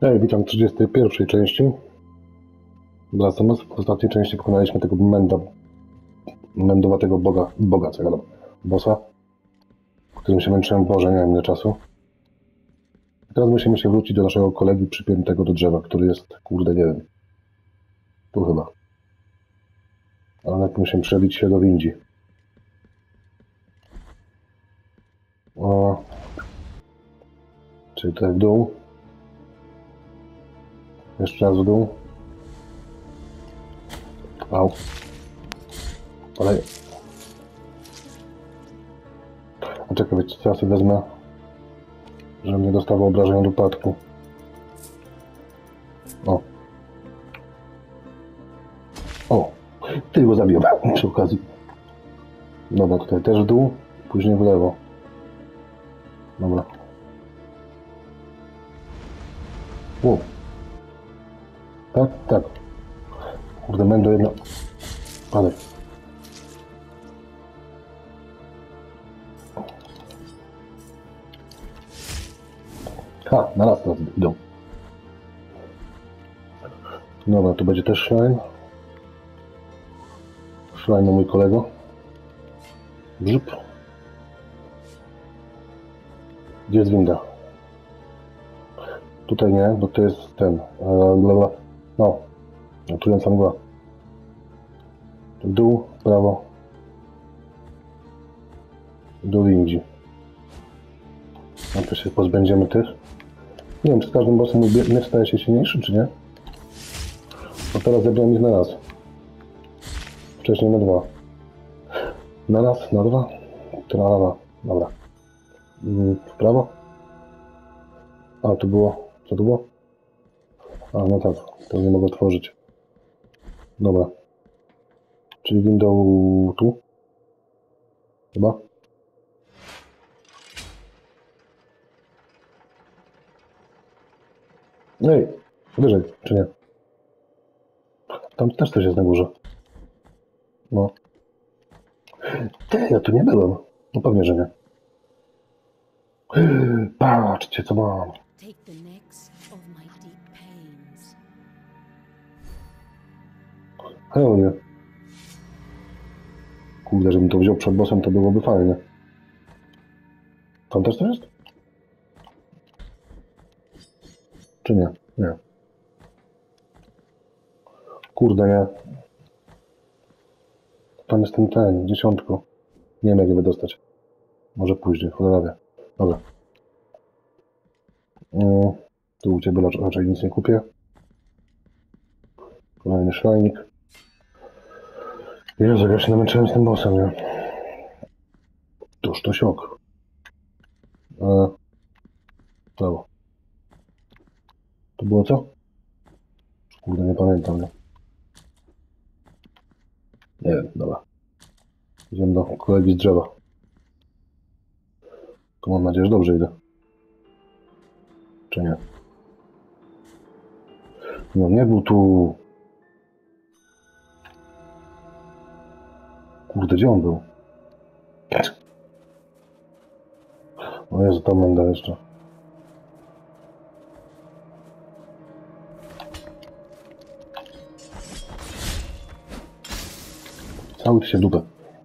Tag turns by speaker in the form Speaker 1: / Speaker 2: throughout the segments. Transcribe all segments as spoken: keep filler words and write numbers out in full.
Speaker 1: Hej, witam w trzydziestej pierwszej części. Wracamy. W ostatniej części pokonaliśmy tego menda, mendowatego boga, boga, co ja gadam, bossa, którym się męczyłem w Boże, nie wiem ile czasu. I teraz musimy się wrócić do naszego kolegi przypiętego do drzewa, który jest, kurde, nie wiem, tu chyba. Ale najpierw musimy przebić się do windzie. O, czyli tutaj w dół. Jeszcze raz w dół. Au. Ale... A czekaj, wiecie co, ja sobie wezmę, żebym nie dostawał obrażeń od upadku. O. O. Ty go zabiłem przy okazji. Dobra, tutaj też w dół, później w lewo. Dobra. Wow. Tak, tak. Kurde, będę jedno... Padaj. Ha, na raz teraz idą. Dobra, tu będzie też szlajn. Szlajn na mój kolego. Brzyp. Gdzie jest winda? Tutaj nie, bo to jest ten... E, no, trująca mgła. W dół, w prawo. Do windzi. Najpierw się pozbędziemy tych. Nie wiem, czy z każdym bossem mój miecz staje się silniejszy, czy nie? Bo teraz zebrałem ich na raz. Wcześniej na dwa. Na raz, na dwa. Tralala. Dobra. W prawo. A, tu było... Co tu było? A, no tak. To nie mogę otworzyć. Dobra. Czyli window tu? Chyba? Ej, wyżej, czy nie? Tam też coś jest na górze. No. Ty, ja tu nie byłem. No pewnie, że nie. Patrzcie, co mam. Hej, nie. Kurde, żebym to wziął przed bossem, to byłoby fajnie. Tam też coś jest? Czy nie? Nie. Kurde, nie. Tam jest ten, ten, dziesiątko. Nie wiem, jak je wydostać. Może później, cholera wie. Dobra. Mm, tu u Ciebie raczej nic nie kupię. Kolejny szlajnik. Jezu, jak ja się namęczyłem z tym bossem, nie? Toż to siok. E, Brawo. To było co? Kurde, nie pamiętam, nie? Nie wiem, dobra. Idziemy do kolegi z drzewa. To mam nadzieję, że dobrze idę. Czy nie? No nie był tu... Kurde, gdzie on był? O Jezu, tam będę jeszcze. Cały się dupę.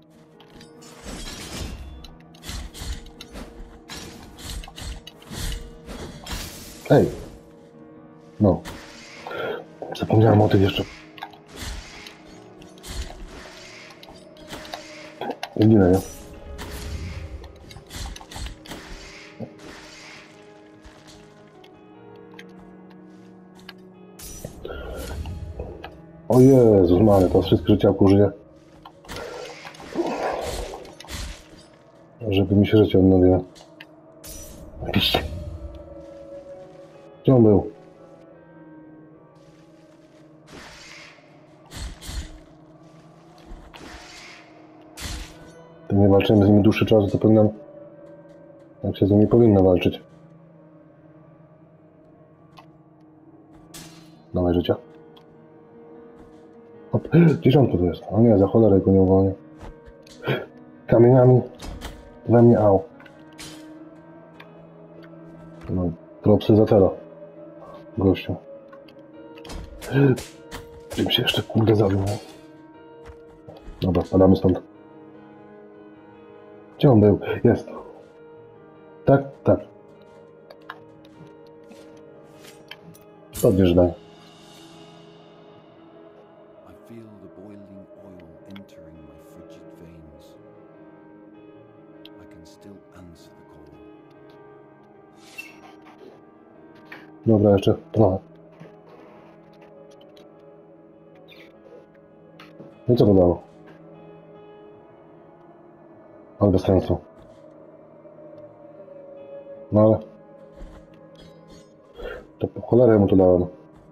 Speaker 1: Ej! No. Zapomniałem o tych jeszcze. Ginę, nie? O Jezus, mamy, to wszystkie życiałko użyję. Żeby mi się życie odnowiło. Piszcie. Gdzie on był? To nie walczyłem z nimi dłuższy czas, to powinnam... Jak się z nimi powinno walczyć. Dawaj życia. Hop. Dziesiątko to jest. O nie, za cholerę go nie uwolnię. Kamieniami. We mnie, au. No, propsy za celo. gościu. Czym się jeszcze kurde zabił. Dobra, padamy stąd. Gdzie on był? Jest. Tak, tak. Podjeżdżaj.
Speaker 2: I feel the boiling oil entering my frigid veins. I can still answer the call.
Speaker 1: Dobra, jeszcze trochę. No i co to dało? Ale bez sensu. No ale... To po cholerę mu to dałem.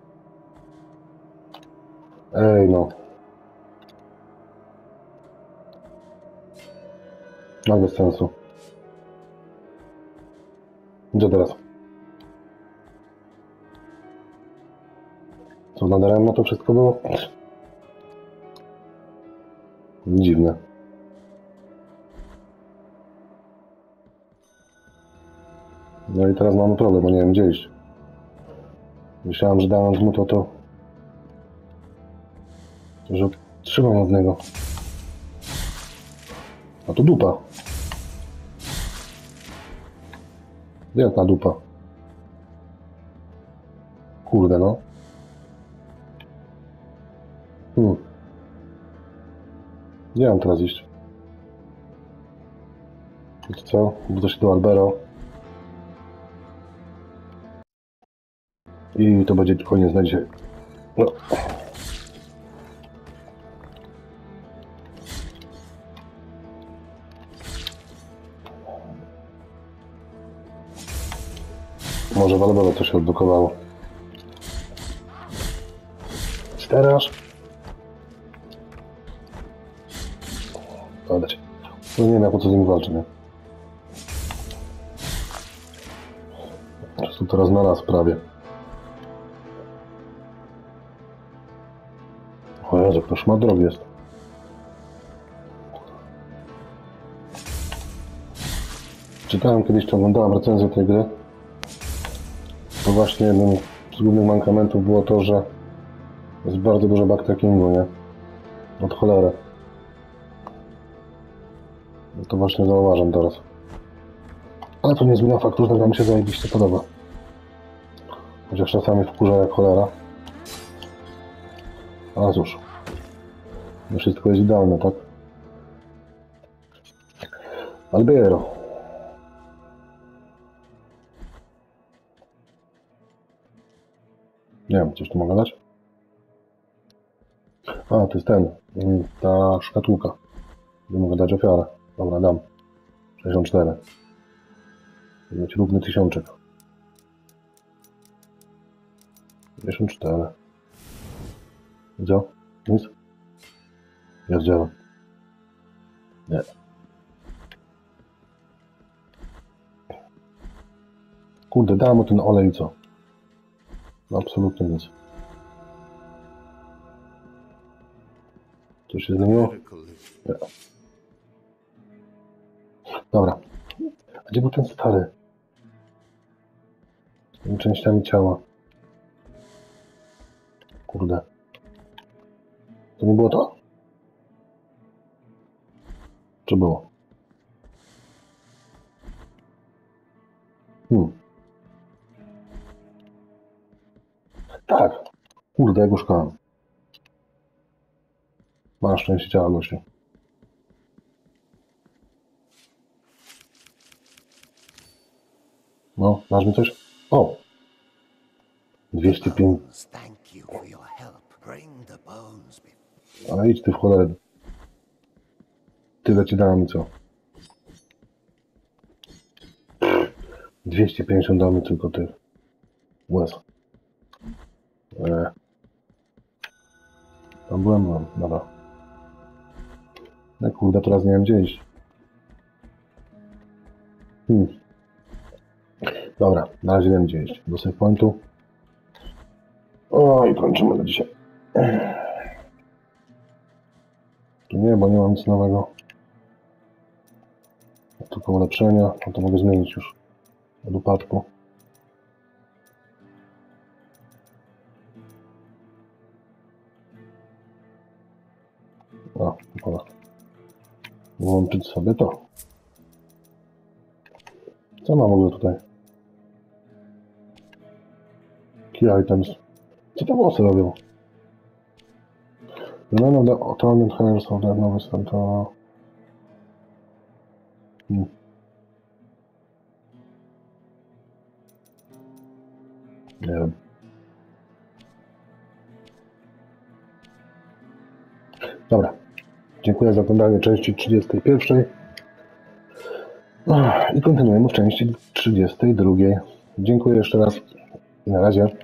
Speaker 1: Ej no. No bez sensu. Gdzie teraz? Co, nadaremno to wszystko było? Dziwne. No i teraz mamy problem, bo nie wiem gdzie iść. Myślałem, że dając mu to, to... że trzymam od niego. A to dupa. Wielka dupa. Kurde no. Hmm. Gdzie mam teraz iść? I to co? Budzę się do Albero. I to będzie koniec na dzisiaj. No. Może w Albero coś się odblokowało. Teraz? Padać. No nie wiem, po co z nim walczy, nie? Po prostu teraz na raz prawie. O Jezu, to szmat drogi jest. Czytałem kiedyś, czy oglądałem recenzję tej gry. To właśnie jednym z głównych mankamentów było to, że jest bardzo dużo backtrackingu, nie? Od cholery. No to właśnie zauważam teraz. Ale to nie zmienia faktu, że nam się zajebiście podoba. Chociaż czasami wkurza jak cholera. Ale cóż. Nie wszystko jest idealne, tak? Albero. Nie wiem, coś tu mogę dać? A, to jest ten. Ta szkatułka. Nie mogę dać ofiarę. Dobra, dam. sześćdziesiąt cztery. Mieć równy tysiączek. pięćdziesiąt cztery. Gdzie? Nic? Jest dzieło. Nie. Kurde, dałem mu ten olej i co? No, absolutnie nic. Coś się zmieniło? Nie. Dobra. A gdzie był ten stary? Z tymi częściami ciała. Kurde. To nie było to? Czy było? Hmm. Tak. Kurde, ja go szukałem. Masz szczęście ciała, gościu. No, masz mi coś? O! dwieście pięć. Ale idź ty w cholerę. Tyle ci dałem i co? dwieście pięćdziesiąt damy tylko ty. Łez. Eee. Tam byłem, no, dobra. No kurde, teraz nie wiem gdzie iść. Hmm. Dobra, na razie wiem gdzie iść. Do save pointu. O, i kończymy na dzisiaj. Tu nie, bo nie mam nic nowego. Tylko ulepszenia, no to mogę zmienić już od upadku. O, dobra. Włączyć sobie to. Co mam w ogóle tutaj? Key items. Co te włosy robią? None of the alternate hairs of the novice to... Hmm. Nie wiem. Dobra. Dziękuję za oglądanie części trzydziestej pierwszej. I kontynuujemy w części trzydziestej drugiej. Dziękuję jeszcze raz i na razie.